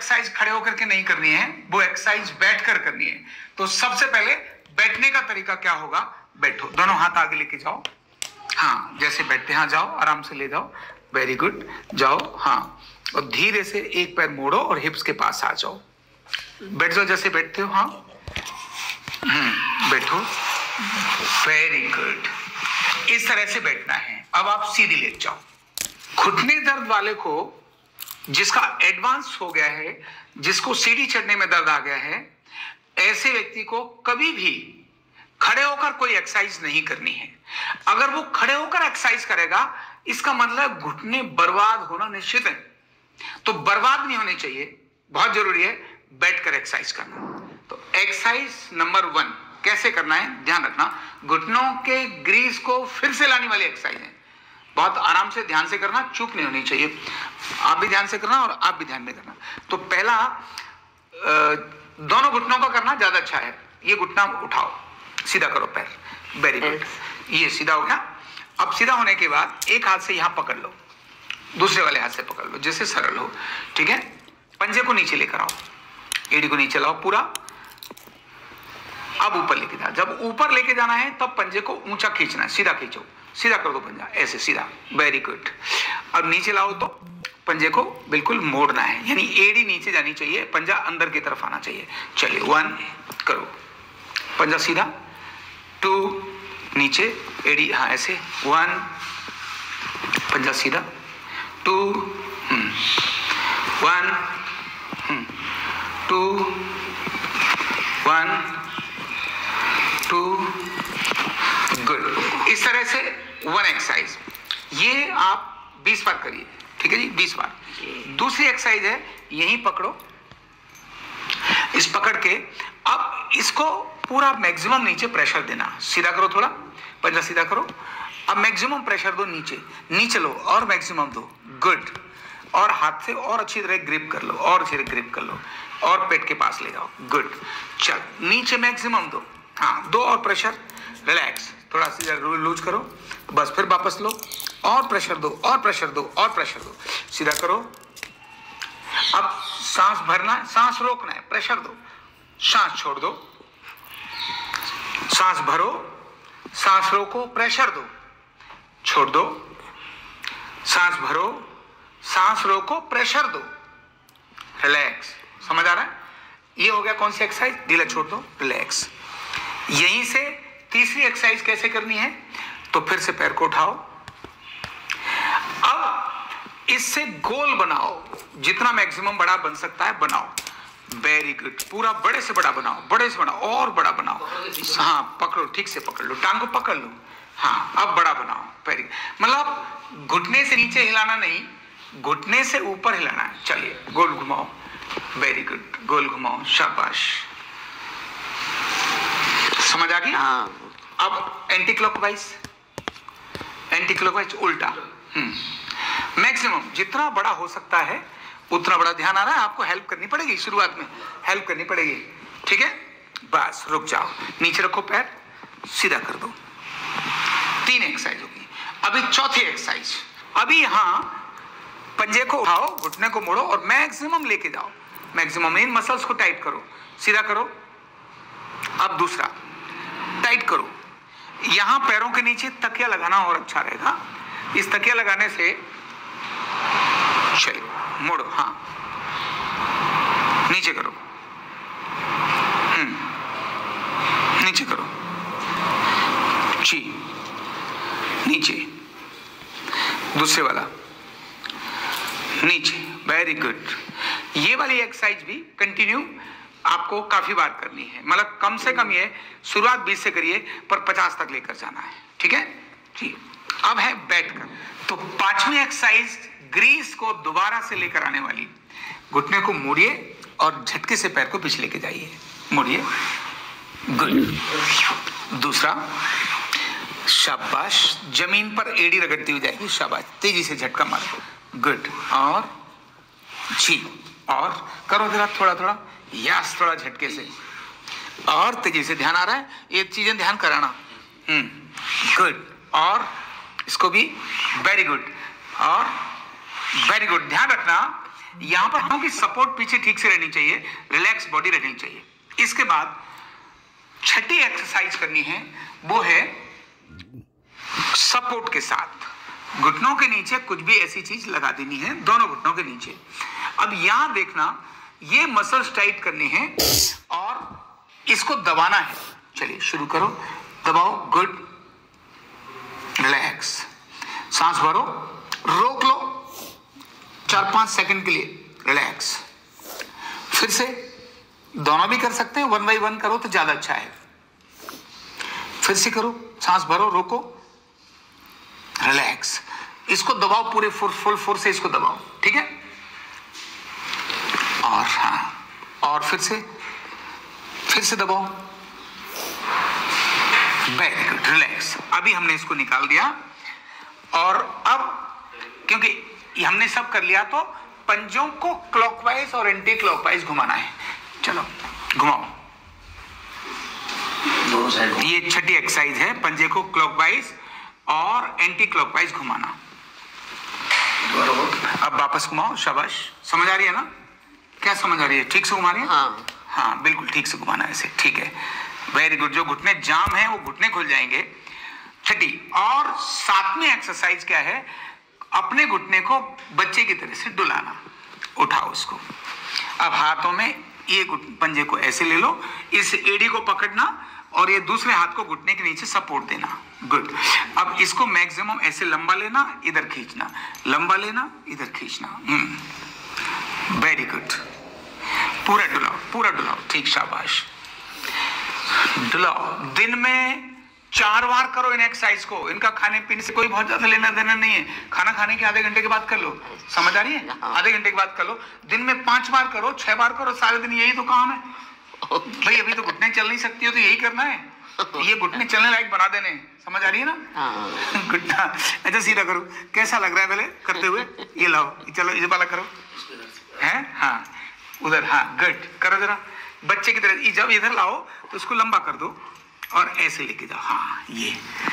Exercise खड़े होकर के नहीं करनी है, वो एक्सरसाइज बैठकर करनी है। तो सबसे पहले बैठने का तरीका क्या होगा, बैठो, दोनों हाथ आगे लेके जाओ, हाँ जैसे बैठते हैं, हाँ जाओ, आराम से ले जाओ, वेरी गुड, जाओ, हाँ, और धीरे से एक पैर मोड़ो और हिप्स के पास आ जाओ, बैठ जाओ जैसे बैठते हो, हाँ, बैठो, वेरी गुड, इस तरह से बैठना है। अब आप सीधी लेट जाओ। घुटने दर्द वाले को, जिसका एडवांस हो गया है, जिसको सीढ़ी चढ़ने में दर्द आ गया है, ऐसे व्यक्ति को कभी भी खड़े होकर कोई एक्सरसाइज नहीं करनी है। अगर वो खड़े होकर एक्सरसाइज करेगा, इसका मतलब घुटने बर्बाद होना निश्चित है। तो बर्बाद नहीं होने चाहिए, बहुत जरूरी है बैठकर एक्सरसाइज करना। तो एक्सरसाइज नंबर 1 कैसे करना है, ध्यान रखना, घुटनों के ग्रीस को फिर से लाने वाली एक्सरसाइज है। बहुत आराम से ध्यान से करना, चूक नहीं होनी चाहिए, आप भी ध्यान से करना और आप भी ध्यान में करना। तो पहला दोनों घुटनों का करना ज्यादा अच्छा है। ये घुटना उठाओ, सीधा करो पैर, वेरी गुड, ये सीधा हो गया। अब सीधा होने के बाद एक हाथ से यहां पकड़ लो, दूसरे वाले हाथ से पकड़ लो, जैसे सरल हो, ठीक है। पंजे को नीचे लेकर आओ, एड़ी को नीचे लाओ पूरा, अब ऊपर लेके जाओ। जब ऊपर लेके जाना है तब पंजे को ऊंचा खींचना है, सीधा खींचो, सीधा कर दो पंजा, ऐसे सीधा, वेरी गुड। अब नीचे लाओ तो पंजे को बिल्कुल मोड़ना है, यानी एड़ी नीचे जानी चाहिए, पंजा अंदर की तरफ आना चाहिए। चलिए 1 करो, पंजा सीधा, 2 नीचे, एड़ी, हाँ ऐसे, 1 पंजा सीधा, 2 1 2 1 2 गुड। इस तरह से 1 एक्सरसाइज, ये आप 20 बार करिए, ठीक है जी, 20 बार। दूसरी एक्सरसाइज है, यहीं पकड़ो, इस पकड़ के अब इसको पूरा मैक्सिमम नीचे प्रेशर देना, सीधा करो थोड़ा, पंजा सीधा करो, अब मैक्सिमम प्रेशर दो नीचे, नीचे लो और मैक्सिमम दो, गुड, और हाथ से और अच्छी तरह ग्रिप कर लो, और अच्छी तरह ग्रिप कर लो, और पेट के पास ले जाओ, गुड। चल नीचे मैक्सिमम दो, हाँ, दो और प्रेशर, रिलैक्स, थोड़ा सा लूज करो, बस, फिर वापस लो, और प्रेशर दो, और प्रेशर दो, और प्रेशर दो, सीधा करो। अब सांस भरना है, सांस रोकना है, प्रेशर दो, सांस छोड़ दो, सांस भरो, सांस रोको, प्रेशर दो, छोड़ दो, सांस भरो, सांस रोको, प्रेशर दो, रिलैक्स। समझ आ रहा है? ये हो गया कौन सी एक्सरसाइज, ढीला छोड़ दो, रिलैक्स। यहीं से तीसरी एक्सरसाइज कैसे करनी है, तो फिर से पैर को उठाओ, अब इससे गोल बनाओ, जितना मैक्सिमम बड़ा बन सकता है बनाओ, वेरी गुड, पूरा बड़े से बड़ा बनाओ, बड़े से बड़ा और बड़ा बनाओ, हाँ पकड़ो, ठीक से पकड़ लो, टांग को पकड़ लो, हाँ अब बड़ा बनाओ, वेरी, मतलब घुटने से नीचे हिलाना नहीं, घुटने से ऊपर हिलाना है। चलिए गोल घुमाओ, वेरी गुड, गोल घुमाओ, शाबाश, समझ आ गया? हाँ। अब एंटी क्लॉकवाइज, एंटी क्लॉकवाइज उल्टा, मैक्सिमम जितना बड़ा हो सकता है उतना बड़ा। ध्यान आ रहा है? आपको हेल्प करनी पड़ेगी, शुरुआत में हेल्प करनी पड़ेगी, ठीक है। बस रुक जाओ, नीचे रखो पैर, सीधा कर दो। 3 एक्सरसाइज होगी। अभी चौथी एक्सरसाइज, अभी यहां पंजे को उठाओ, घुटने को मोड़ो और मैक्सिमम लेके जाओ, मैक्सिमम इन मसल्स को टाइट करो, सीधा करो। अब दूसरा टाइट करो, यहां पैरों के नीचे तकिया लगाना और अच्छा रहेगा, इस तकिया लगाने से, चलिए मोड़ो, हाँ नीचे करो, नीचे करो, जी नीचे, दूसरे वाला नीचे, वेरी गुड। ये वाली एक्सरसाइज भी कंटिन्यू आपको काफी बार करनी है, मतलब कम से कम ये शुरुआत 20 से करिए पर 50 तक लेकर जाना है, ठीक है जी। अब है बैठकर, तो 5वीं एक्सरसाइज ग्रीस को दोबारा से लेकर आने वाली, घुटने को मोड़िए और झटके से पैर को पीछे लेके जाइए, मोड़िए, गुड। दूसरा, शाबाश, जमीन पर एड़ी रगड़ती हुई जाएगी, शाबाश, तेजी से झटका मारो, गुड, और जी, और करो जरा थोड़ा थोड़ा, यस, थोड़ा झटके से और तेजी से, ध्यान आ रहा है? ये चीजें ध्यान कराना, गुड, और इसको भी, वेरी गुड, और वेरी गुड। ध्यान रखना यहां पर हम की सपोर्ट पीछे ठीक से रहनी चाहिए, रिलैक्स बॉडी रहनी चाहिए। इसके बाद छठी एक्सरसाइज करनी है, वो है सपोर्ट के साथ घुटनों के नीचे कुछ भी ऐसी चीज लगा देनी है, दोनों घुटनों के नीचे। अब यहां देखना, ये मसल्स टाइट करनी है और इसको दबाना है। चलिए शुरू करो, दबाओ, गुड, रिलैक्स, सांस भरो, रोक लो 4-5 सेकंड के लिए, रिलैक्स। फिर से दोनों भी कर सकते हैं, 1 बाय 1 करो तो ज्यादा अच्छा है। फिर से करो, सांस भरो, रोको, रिलैक्स, इसको दबाओ, पूरे फुल फोर्स से इसको दबाओ, ठीक है। और हाँ, और फिर से दबाओ, वेरी गुड, रिलैक्स। अभी हमने इसको निकाल दिया और अब क्योंकि हमने सब कर लिया तो पंजों को क्लॉकवाइज और एंटी क्लॉकवाइज घुमाना है। चलो घुमाओ, ये छठी एक्सरसाइज है, पंजे को क्लॉकवाइज और एंटी क्लॉकवाइज घुमाना। अब वापस घुमाओ, शाबाश। समझ आ रही है ना? क्या समझ आ रही है? ठीक से घुमा रही है? हाँ हाँ, बिल्कुल ठीक से घुमाना है ऐसे, ठीक है, वेरी गुड। जो घुटने जाम है वो घुटने खुल जाएंगे। छठी और 7वीं एक्सरसाइज क्या है? अपने घुटने को बच्चे की तरह से डुलाना। उठाओ उसको, अब हाथों में ये पंजे को ऐसे ले लो, इस एड़ी को पकड़ना और ये दूसरे हाथ को घुटने के नीचे सपोर्ट देना, गुड। अब इसको मैक्सिमम ऐसे लंबा लेना, इधर खींचना, लंबा लेना, इधर खींचना, वेरी गुड। पूरा डुलाओ, ठीक, शाबाश। डुलाओ, दिन में 4 बार करो इन एक्सरसाइज को। इनका खाने पीने से कोई बहुत ज्यादा लेना देना नहीं है। खाना खाने के आधे घंटे के बाद कर लो, समझ आ रही है? आधे घंटे के बाद कर लो। दिन में 5 बार करो, 6 बार करो, सारे दिन यही तो काम है भाई। अभी तो घुटने चल नहीं सकती हो तो यही करना है, ये घुटने चलने लायक बना देने, समझ आ रही है ना? घुटना अच्छा सीधा करो, कैसा लग रहा है पहले करते हुए? ये लाओ, चलो ये वाला करो, है हाँ, उधर, हाँ, गुड, करो जरा बच्चे की तरह। जब इधर लाओ तो उसको लंबा कर दो और ऐसे लेके जाओ, हाँ, ये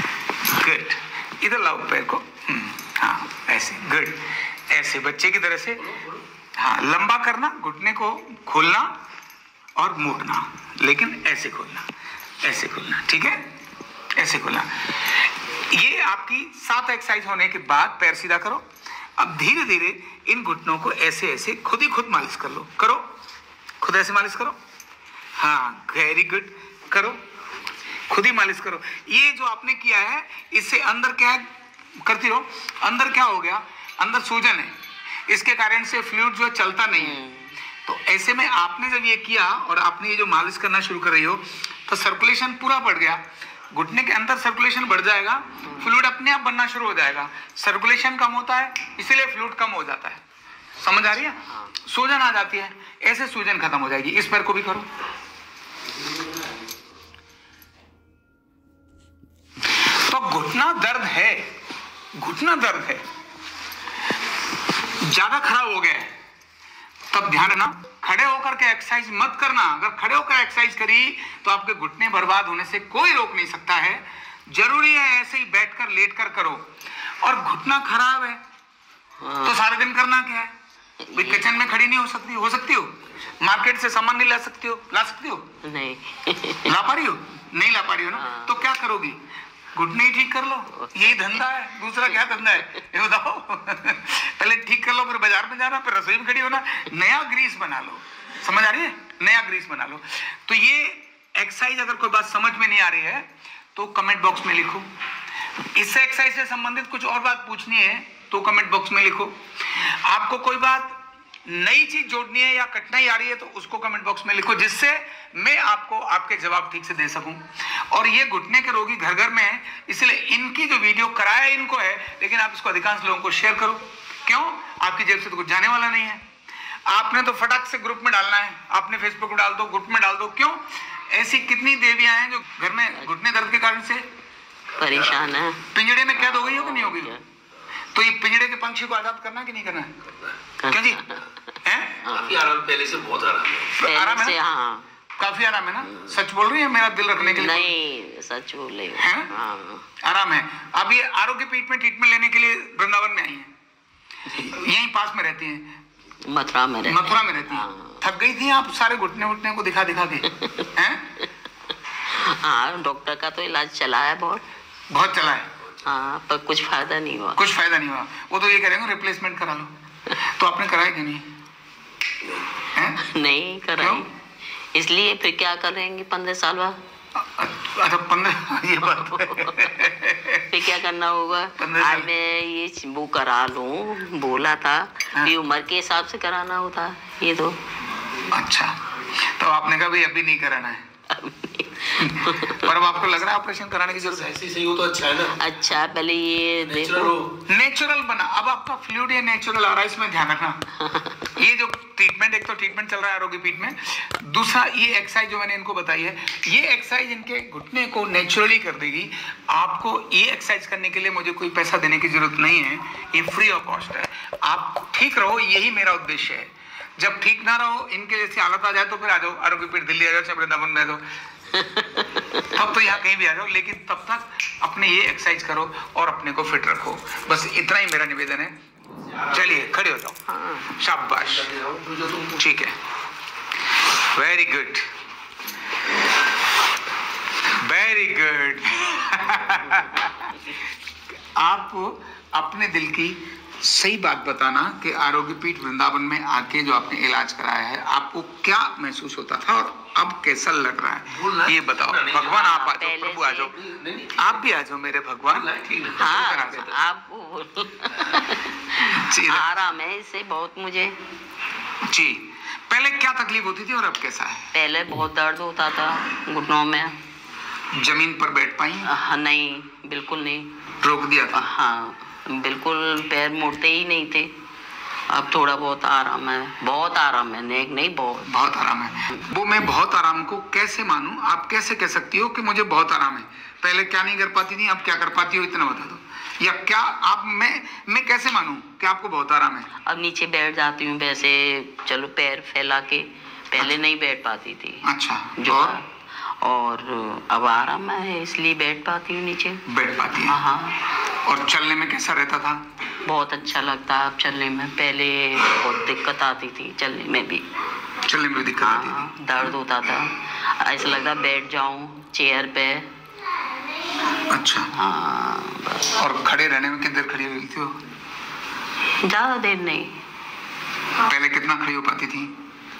गुड। इधर लाओ पैर को, हाँ, ऐसे, गुड, ऐसे बच्चे की तरह से, हाँ, लंबा करना, घुटने को खोलना और मोड़ना, लेकिन ऐसे खोलना, ठीक है, ऐसे खोलना। ये आपकी 7 एक्सरसाइज होने के बाद पैर सीधा करो। अब धीरे धीरे इन घुटनों को ऐसे ऐसे खुद ही खुद मालिश कर लो, करो, खुद ऐसे मालिश करो, हाँ, वेरी गुड, करो, खुद ही मालिश करो। ये जो आपने किया है इससे अंदर क्या है, करती रहो, अंदर क्या हो गया, अंदर सूजन है, इसके कारण से फ्लूइड जो चलता नहीं है। तो ऐसे में आपने जब ये किया और आपने ये जो मालिश करना शुरू कर रही हो तो सर्कुलेशन पूरा बढ़ गया, घुटने के अंदर सर्कुलेशन बढ़ जाएगा, फ्लूइड अपने आप बनना शुरू हो जाएगा। सर्कुलेशन कम होता है इसलिए फ्लूइड कम हो जाता है, समझ आ रही है? सूजन आ जाती है, ऐसे सूजन खत्म हो जाएगी। इस पैर को भी करो। तो घुटना दर्द है, ज्यादा खराब हो गया है, तब ध्यान रखना, खड़े होकर के एक्सरसाइज मत करना। अगर खड़े होकर एक्सरसाइज करी तो आपके घुटने बर्बाद होने से कोई रोक नहीं सकता है। जरूरी है ऐसे ही बैठकर लेटकर करो। और घुटना खराब है तो सारे दिन करना क्या है? भाई किचन में खड़ी नहीं हो सकती हो, मार्केट से सामान नहीं ला सकती हो, नहीं ला पा रही हो, नहीं ला पा रही हो ना, तो क्या करोगी? घुटने ही ठीक कर लो, यही धंधा है, दूसरा क्या धंधा है ये बताओ? पहले ठीक कर लो, फिर बाजार में जाना, फिर रसोई में खड़ी होना, नया ग्रीस बना लो, समझ आ रही है? नया ग्रीस बना लो। तो ये एक्सरसाइज अगर कोई बात समझ में नहीं आ रही है तो कमेंट बॉक्स में लिखो। इससे एक्सरसाइज से संबंधित कुछ और बात पूछनी है तो कमेंट बॉक्स में लिखो। आपको कोई बात नई चीज जोड़नी है या कठिनाई आ रही है तो उसको कमेंट बॉक्स में लिखो, जिससे मैं आपको आपके जवाब ठीक से दे सकूं। और ये घुटने के रोगी घर घर में है, इसलिए इनकी जो वीडियो कराया इनको है, लेकिन आप इसको अधिकांश लोगों को शेयर करो। क्यों? आपकी जेब से तो कुछ जाने वाला नहीं है, आपने तो फटाक से ग्रुप में डालना है, आपने फेसबुक में डाल दो, ग्रुप में डाल दो। क्यों? ऐसी कितनी देवियां हैं जो घर में घुटने दर्द के कारण से परेशान है, पिंजड़े में कैद हो गई हो कि नहीं हो गई? तो ये पिंजड़े के पंछी को आजाद करना कि नहीं करना है? क्या जी? काफी आराम, पहले से बहुत आराम है। आराम है ना? हाँ। काफी आराम है ना? सच बोल रही है मेरा दिल रखने के लिए? नहीं, सच बोल रही है। आराम है। अब ये आरोग्य पीठ में ट्रीटमेंट लेने के लिए वृंदावन में आई है, यहीं पास में रहती हैं। मथुरा में रहती। मथुरा में रहती। थक गई थी आप सारे घुटने को दिखा दिखा के? हैं? हाँ, डॉक्टर का तो इलाज चला है, बहुत चला है। हाँ, पर कुछ फायदा नहीं हुआ। कुछ फायदा नहीं हुआ। वो तो ये करेंगे रिप्लेसमेंट करा लो। तो आपने कराया कि नहीं? नहीं कराई। इसलिए फिर क्या करेंगे 15 साल बाद? अच्छा 15, ये बात फिर क्या करना होगा? आज मैं ये वो करा लूं, बोला था कि उम्र के हिसाब से कराना होता है ये तो। अच्छा, तो आपने कहा भाई अभी नहीं कराना है? पर अब आपको लग रहा है ऑपरेशन कराने की जरूरत है? ऐसे सही हो तो अच्छा है ना। अच्छा, पहले ये देखो नेचुरल बना। अब आपका फ्लूइड या नेचुरल आ रहा है, इसमें ध्यान रखना। ये जो ट्रीटमेंट, एक तो ट्रीटमेंट चल रहा है आरोग्य पीठ में, दूसरा ये एक्सरसाइज जो मैंने इनको बताई है, ये एक्सरसाइज इनके घुटने को नेचुरली कर देगी। आपको ये एक्सरसाइज करने के लिए मुझे कोई पैसा देने की जरूरत नहीं है, ये फ्री ऑफ कॉस्ट है। आप ठीक रहो, यही मेरा उद्देश्य है। जब ठीक ना रहो, इनके जैसी हालत आ जाए तो फिर आ जाओ आरोग्य पीठ, दिल्ली आ जाओ, वृंदावन में आ जाओ, तब तो यहाँ कहीं भी आ जाओ। लेकिन तब तक अपने ये एक्सरसाइज करो और अपने को फिट रखो। बस इतना ही मेरा निवेदन है। चलिए खड़े हो जाओ। शाबाश, ठीक है, वेरी गुड, वेरी गुड। आप अपने दिल की सही बात बताना कि आरोग्य पीठ वृंदावन में आके जो आपने इलाज कराया है, आपको क्या महसूस होता था और अब कैसा लग रहा है, ये बताओ। भगवान आप आ जाओ, प्रभु आ जाओ, आप भी आ जाओ मेरे भगवान। आप आराम है इससे बहुत मुझे जी। पहले क्या तकलीफ होती थी और अब कैसा है? पहले बहुत दर्द होता था घुटनों में। जमीन पर बैठ पाई? नहीं, बिल्कुल नहीं। रोक दिया था? हाँ, बिल्कुल पैर मुड़ते ही नहीं थे। अब थोड़ा बहुत आराम है, बहुत आराम है, नहीं बहुत आराम है। वो मैं बहुत आराम को कैसे मानूं? आप कैसे कह सकती हो कि मुझे बहुत आराम है? पहले क्या नहीं कर पाती थी, अब क्या कर पाती हो, इतना बता दो। या क्या आप, मैं कैसे मानूं कि आपको बहुत आराम है? अब नीचे बैठ जाती हूँ वैसे, चलो पैर फैला के, पहले नहीं बैठ पाती थी। अच्छा, और अब आराम है इसलिए बैठ पाती हूँ नीचे। बैठ पाती है? हाँ। और चलने में कैसा रहता था? बहुत अच्छा लगता है अब चलने में। पहले बहुत दिक्कत आती थी चलने में भी। चलने में दिक्कत आती थी? दर्द होता था, ऐसा लगता बैठ जाऊं चेयर पे। अच्छा। हाँ बस। और खड़े रहने में कितनी देर खड़ी रहती हो? ज्यादा देर नहीं। पहले कितना खड़ी हो पाती थी?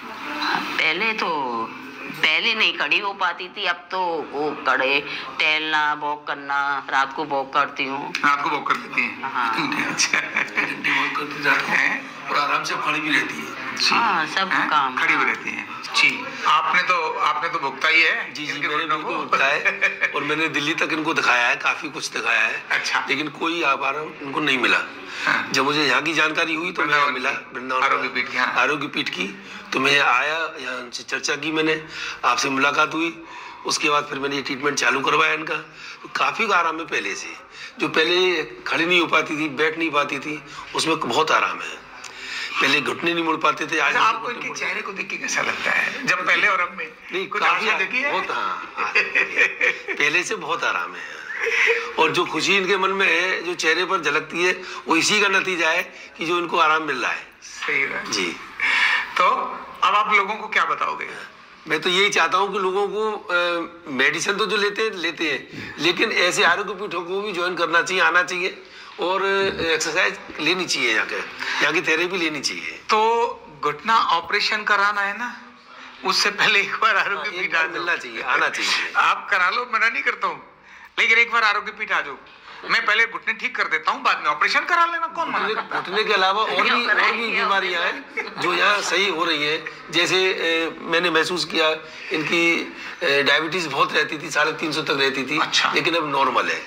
पहले नहीं खड़ी हो पाती थी, अब तो वो खड़े टहलना, वॉक करना। रात को वॉक करती हूँ। रात को वॉक कर लेती है? हाँ। अच्छा। वॉक करती जाती है और आराम से खड़ी भी रहती है। हाँ, सब काम खड़ी भी रहती है। जी, आपने तो भुगता ही है। जी, मैंने बिल्कुल भुगता है। और मैंने दिल्ली तक इनको दिखाया है, काफी कुछ दिखाया है। अच्छा। लेकिन कोई आराम इनको नहीं मिला। हाँ। जब मुझे यहाँ की जानकारी हुई तो मैं मिला वृंदावन आरोग्य पीठ की, तो मैं आया, यहाँ से चर्चा की, मैंने आपसे मुलाकात हुई। उसके बाद फिर मैंने ये ट्रीटमेंट चालू करवाया इनका। तो काफी आराम है पहले से। जो पहले खड़ी नहीं हो पाती थी, बैठ नहीं पाती थी, उसमें बहुत आराम है। पहले घुटने नहीं मुड़ पाते थे। आज आपको इनके चेहरे को देख के कैसा लगता है, जब पहले और अब में? नहीं, कुछ आशा देखी है? बहुत। हाँ, पहले से बहुत आराम है। और जो खुशी इनके मन में है, जो चेहरे पर झलकती है, वो इसी का नतीजा है कि जो इनको आराम मिल रहा है। सही है जी। तो अब आप लोगों को क्या बताओगे? मैं तो यही चाहता हूँ कि लोगों को मेडिसिन तो जो लेते हैं, लेकिन ऐसे आरोग्य पीठों को भी ज्वाइन करना चाहिए, आना चाहिए और एक्सरसाइज लेनी चाहिए, यहाँ की थेरेपी लेनी चाहिए। तो घुटना ऑपरेशन कराना है ना, उससे पहले एक बार आरोग्य पीठ मिलना चाहिए, आना चाहिए। आप करा लो, मना नहीं करता हूँ, लेकिन एक बार आरोग्य पीठ आ जाओ। मैं पहले घुटने ठीक कर देता हूँ, बाद में ऑपरेशन करा लेना, कौन मना करता है? घुटने के अलावा और भी बीमारियां हैं जो यहाँ सही हो रही है। जैसे मैंने महसूस किया, इनकी डायबिटीज बहुत रहती थी, 350 तक रहती थी। अच्छा। लेकिन अब नॉर्मल है।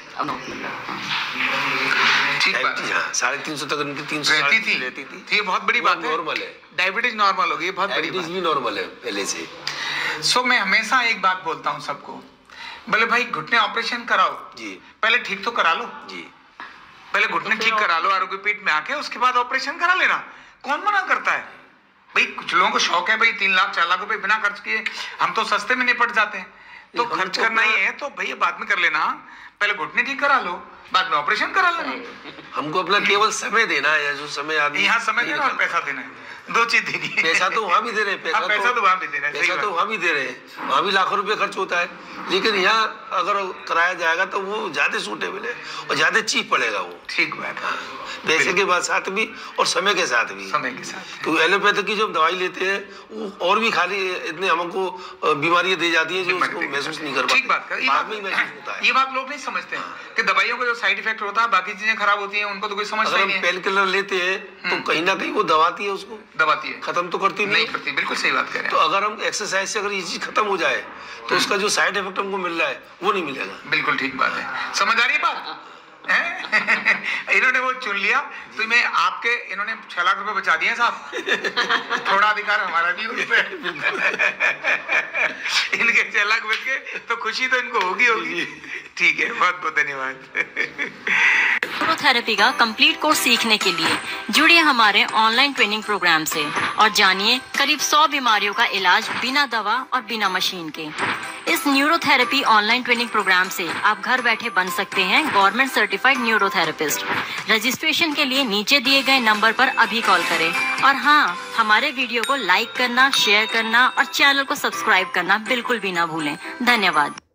ठीक बात है। 350 तक इनकी 300 रहती थी। ये बहुत बड़ी बात है। नॉर्मल है, डायबिटीज नॉर्मल हो गई, बहुत बड़ी बात भी नॉर्मल है पहले से। सो मैं हमेशा एक बात बोलता हूँ सबको, बोले भाई घुटने ऑपरेशन कराओ जी, पहले ठीक तो करा लो जी, पहले घुटने ठीक करा लो आरोग्य पीठ में आके, उसके बाद ऑपरेशन करा लेना। कौन मना करता है भाई? कुछ लोगों को शौक है भाई 3 लाख 4 लाख रुपए बिना खर्च किए, हम तो सस्ते में निपट जाते हैं। तो खर्च करना ही है तो भैया बाद में कर लेना, पहले घुटने ठीक करा लो, बाद में ऑपरेशन करा लेना। हमको अपना केवल समय देना है, जो समय आदमी यहाँ समय देना और पैसा देना है, दो चीज देनी है। पैसा तो वहाँ भी दे रहे हैं, पैसा तो वहाँ भी दे रहे हैं, पैसा तो वहाँ भी दे रहे हैं, वहाँ भी लाखों रुपए खर्च होता है, लेकिन यहाँ अगर कराया जाएगा तो वो ज्यादा सूटेबल है और ज्यादा चीप पड़ेगा वो। ठीक बात है, पैसे के बाद साथ भी और समय के साथ भी। समय के साथ तो एलोपैथिक की जो दवाई लेते हैं वो और भी खाली इतने हमको बीमारियां दी जाती है जो उसको महसूस नहीं कर पाते। ठीक बात है, बाद में महसूस होता है। ये बात लोग नहीं समझते हैं कि दवाइयों का जो साइड इफेक्ट होता है, बाकी चीजें खराब होती हैं, उनको तो कोई समझता ही नहीं है। पेन किलर लेते हैं तो कहीं ना कहीं वो दबाती है, उसको दबाती है, खत्म तो करती नहीं करती। बिल्कुल सही बात कह रहे हैं। तो अगर हम एक्सरसाइज से अगर ये चीज खत्म हो जाए तो उसका जो साइड इफेक्ट हमको मिल रहा है वो नहीं मिलेगा। बिल्कुल ठीक बात है, समझ आ रही है बात? इन्होंने वो चुन लिया तो मैं आपके, इन्होंने 6 लाख रुपए बचा दिए साहब। थोड़ा अधिकार हमारा भी उस पे। इनके 6 लाख बच गए तो खुशी तो इनको होगी। ठीक है, बहुत बहुत धन्यवाद। न्यूरोथेरेपी का कंप्लीट कोर्स सीखने के लिए जुड़िए हमारे ऑनलाइन ट्रेनिंग प्रोग्राम से और जानिए करीब 100 बीमारियों का इलाज बिना दवा और बिना मशीन के। इस न्यूरोथेरेपी ऑनलाइन ट्रेनिंग प्रोग्राम से आप घर बैठे बन सकते हैं गवर्नमेंट सर्टिफाइड न्यूरोथेरेपिस्ट। रजिस्ट्रेशन के लिए नीचे दिए गए नंबर पर अभी कॉल करें और हाँ, हमारे वीडियो को लाइक करना, शेयर करना और चैनल को सब्सक्राइब करना बिल्कुल भी ना भूलें। धन्यवाद।